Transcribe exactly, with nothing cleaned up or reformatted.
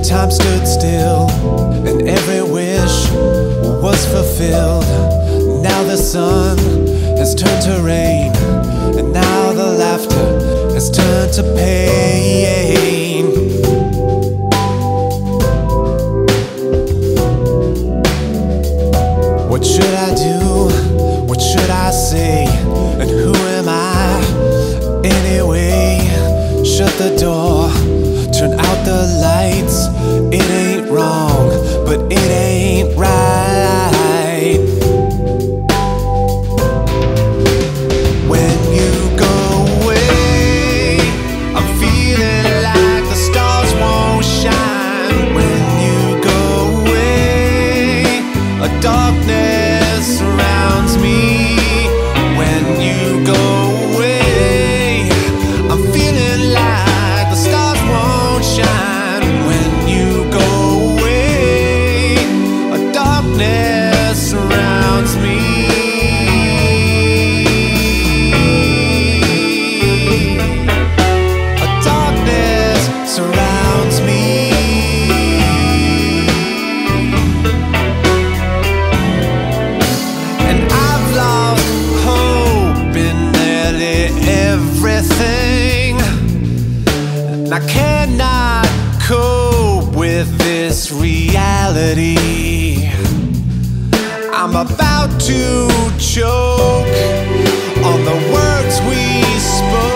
time stood still, and every wish was fulfilled. Now the sun has turned to rain, and now the laughter has turned to pain. What should I do? What should I say? And who am I anyway? Shut the door, turn out the lights. It ain't wrong, but it ain't right. When you go away, I'm feeling like the stars won't shine. When you go away, a darkness surrounds me. When you go away, I'm feeling like the stars won't shine. When you go away, a darkness surrounds me. A darkness surrounds me. And I've lost hope in nearly everything. I cannot cope with this reality. I'm about to choke on the words we spoke.